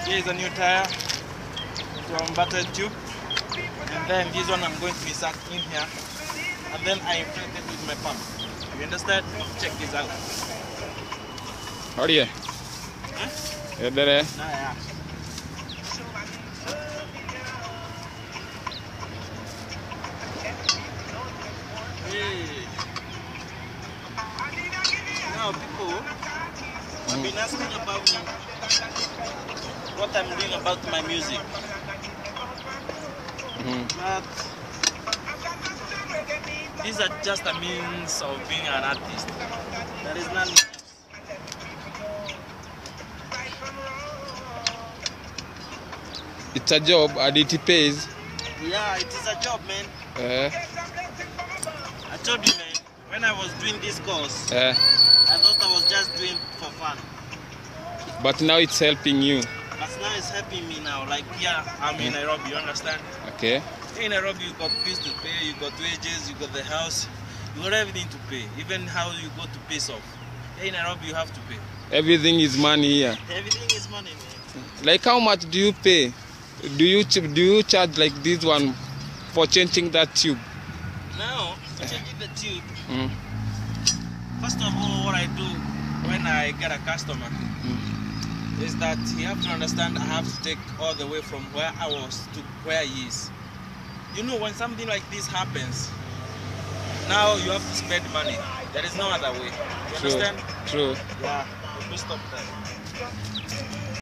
Here is a new tire to unbutton tube, and then this one I'm going to insert in here, and then I inflate it with my pump. You understand? Check this out. How are you? Huh? Yeah, there. Nah, yeah. Hey. Now people have been asking about me, what I'm doing about my music. But these are just a means of being an artist. There is none else. It's a job and it pays. Yeah, it is a job, man. I told you, man, when I was doing this course, I thought I was just doing for fun. But now it's helping you. But now it's helping me now. Like, yeah, I'm in Nairobi, you understand? Okay. In Nairobi, you got bills to pay, you got wages, you got the house, you got everything to pay. Even how you go to pay off. In Nairobi, you have to pay. Everything is money here. Everything is money, man. Like how much do you pay? Do you charge like this one for changing that tube? Now, for changing the tube, first of all, what I do when I get a customer is that you have to understand I have to take all the way from where I was to where he is. You know, when something like this happens, now you have to spend money. There is no other way. You understand? True. Yeah, we stop that.